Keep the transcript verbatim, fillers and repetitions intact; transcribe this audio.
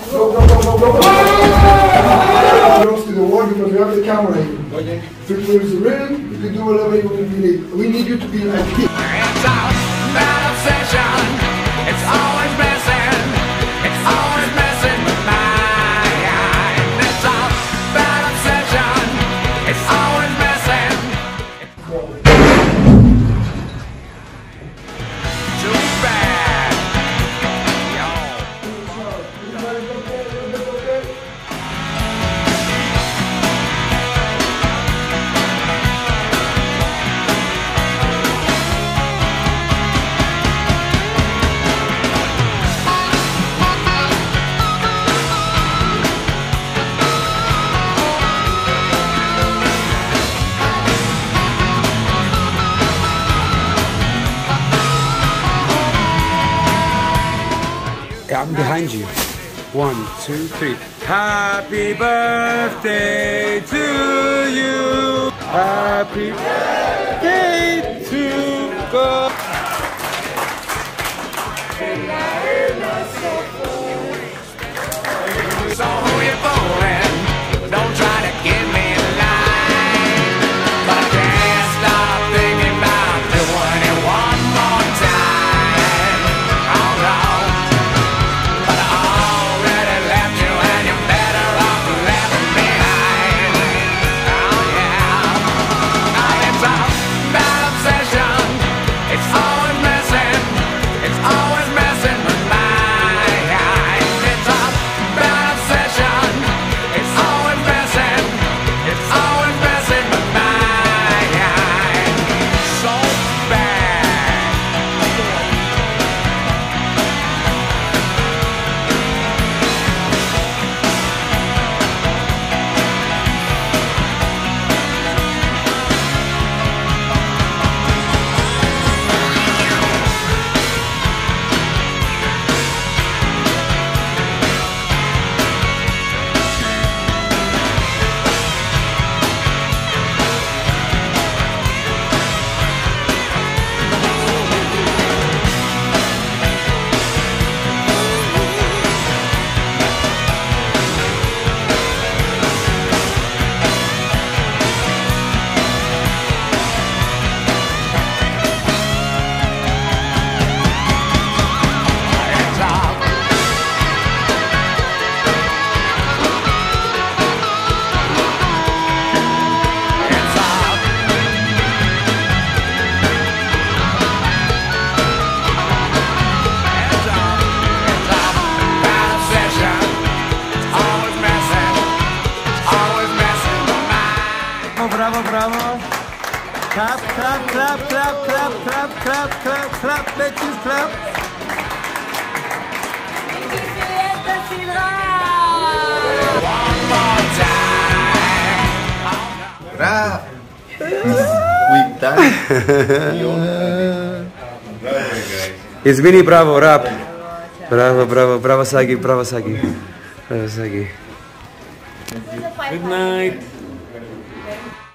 Go, go, go, go, go, go. You don't see the wall because we have the camera here. Three quarters of rhythm, you can do whatever you need. We need you to be like this. It's all that obsession. It's always messing. It's always messing with my mind. It's all that obsession. It's always messing. Too bad. Yo. I'm behind you. One, two, three. Happy birthday to you. Happy birthday to God. So who you fooling? Don't try to get me in line. But I can't stop thinking about doing it one more time. Oh no. But I already left you and you're better off leaving behind. Oh yeah. Oh, it's all that obsession. It's always messing. It's always messing with my mind. It's all that obsession. It's always messing. It's always messing with my mind. So bad. It's all. It's all. It's all. It's all that obsession. It's always messing. It's always messing with my. Oh, bravo, bravo. Clap, clap, clap, clap, clap, clap, clap, clap, clap, bitches, clap. One more time. Rap! We've done It's Vinny, bravo, rap. Bravo, bravo, bravo, Sagi, bravo, Sagi. Bravo, Sagi. Good night.